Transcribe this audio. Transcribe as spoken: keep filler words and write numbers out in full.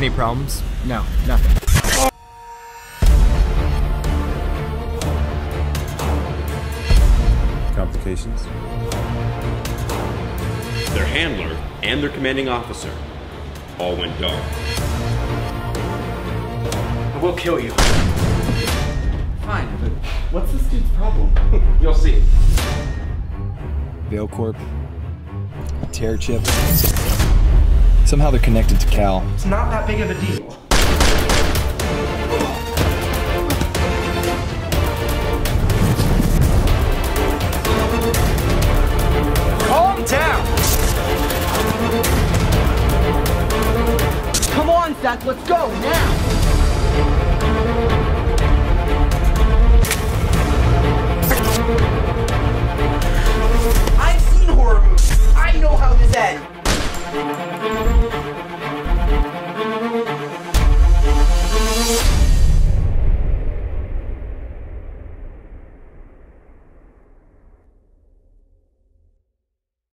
Any problems? No, nothing. Complications? Their handler and their commanding officer all went dark. I will kill you. Fine, but what's this dude's problem? You'll see. Veil Corp, Tear Chip. Somehow they're connected to Cal. It's not that big of a deal. Calm down! Come on, Seth, let's go, now! Thank you.